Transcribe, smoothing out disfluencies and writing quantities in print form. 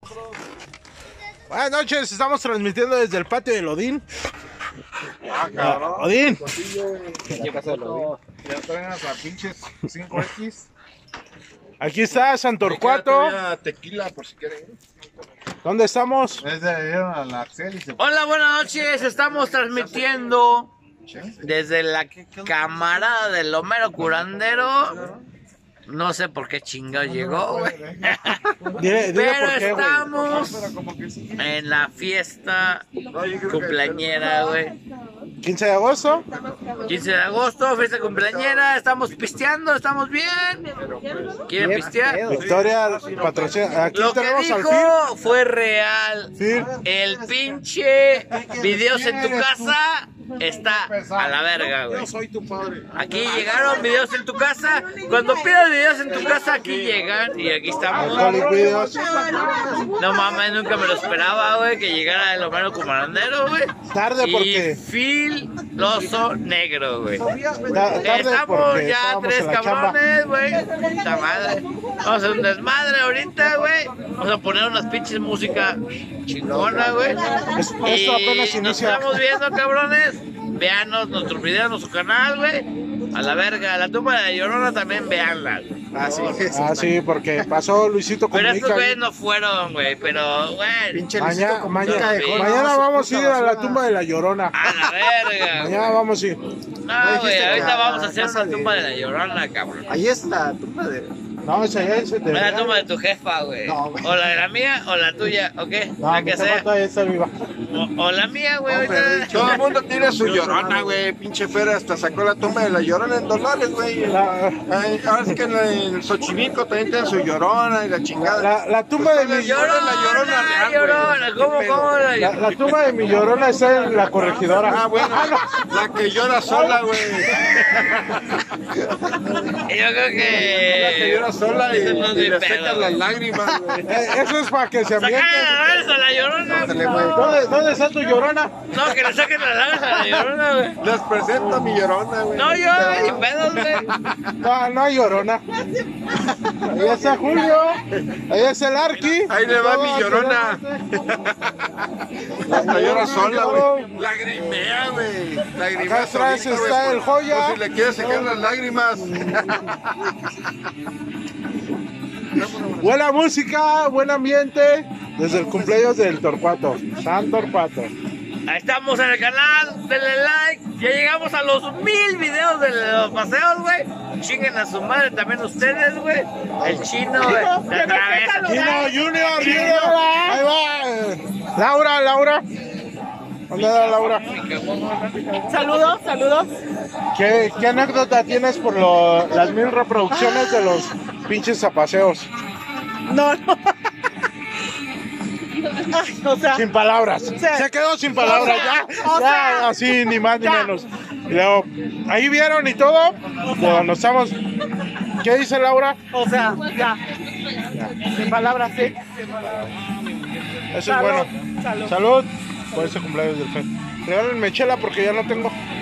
Buenas noches, estamos transmitiendo desde el patio del Odín. Cabrón. Odín. ¿Qué pasó, Odín? Ya traen a pinches 5X. Aquí está Santorcuato. Tequila, por si quieren. ¿Dónde estamos? A la Axel y se... Hola, buenas noches. Estamos transmitiendo desde la camarada del Homero Curandero. No sé por qué chingado llegó, güey. Dile Pero por qué, güey. estamos en la fiesta cumpleañera, güey. 15 de agosto. 15 de agosto, fiesta cumpleañera. Estamos pisteando, estamos bien. ¿Quieren pistear? Victoria patrocina. Aquí Lo que tenemos al dijo fue real. Phil. El pinche videos en tu casa está a la verga, güey. soy tu padre. Aquí llegaron videos en tu casa. Cuando pidas videos en tu casa, aquí llegan y aquí estamos. Alcoholic Videos. No mames, nunca me lo esperaba, güey, que llegara el Homero Comandero, güey. Tarde Y porque. Filoso negro, güey. Tarde Estamos porque ya estábamos tres en la chamba. cabrones, güey. Puta madre. Vamos a hacer un desmadre ahorita, güey. Vamos a poner unas pinches música chingona, güey. Esto Y apenas nos inicia. estamos viendo, cabrones. Veanos nuestros videos, nuestro canal, güey. A la verga. La tumba de la Llorona también veanla, güey. Ah, sí, porque pasó Luisito Pero estos Comunica. güeyes no fueron, güey. Pero, güey. Mañana vamos a ir a la tumba de la Llorona. A la verga. Mañana vamos a ir. No, güey. Ahorita vamos a hacer una tumba de la Llorona, cabrón. Ahí está, tumba de... No, esa ya es Es la tumba de tu jefa, güey. No, güey. O la de la mía o la tuya, ¿o qué? No, La mi que jefa sea. todavía está viva. O la mía, güey. Ahorita. Todo el mundo tiene su Llorona, güey. Pinche Fera hasta sacó la tumba de la Llorona en $, güey. Ay, ahora sí que en el Xochimilco también tienen su Llorona y la chingada. La tumba de mi Llorona, la Llorona real, Llorona. ¿Cómo la la tumba de mi Llorona está en la corregidora. Ah, bueno, la que llora sola, güey. Yo creo La que llora que. sola Eso no y es le mi pedo, secan las güey. lágrimas, güey. Eso es para que se ambiente. ¡Sacan la lanza a la Llorona! Ándale, güey. ¿Dónde está tu Llorona? No, que le saquen la lanza a la Llorona, güey. Les presento a mi Llorona, güey. No, yo, ni pedos, güey. No hay Llorona. Ahí está Julio. Ahí está el Arqui. Ahí le va mi Todo, Llorona. Hasta llora sola, todo. güey. Lagrimea, güey. Lagrimea Acá atrás solita, está güey, el Joya. por si le quiere secar las lágrimas. Buena música, buen ambiente. Desde el cumpleaños del Torcuato. San Torcuato. Ahí estamos en el canal, denle like. Ya llegamos a los 1000 videos de los paseos, güey. Chinguen a su madre también ustedes, güey. El chino, güey. La travesa. Chino Junior, Junior. Ahí va. Laura. ¿Dónde está Laura? Saludos. ¿Qué anécdota tienes por las 1000 reproducciones de los pinches zapaseos? No. Ay, o sea, Sin palabras. Se quedó sin palabras, ya, así ni más ni menos. Y luego, ahí vieron y todo. Cuando estamos. ¿Qué dice Laura? o sea, ya. Sin palabras, sí. Eso es bueno. Salud por ese cumpleaños del Fe. Regálenme chela porque ya no tengo.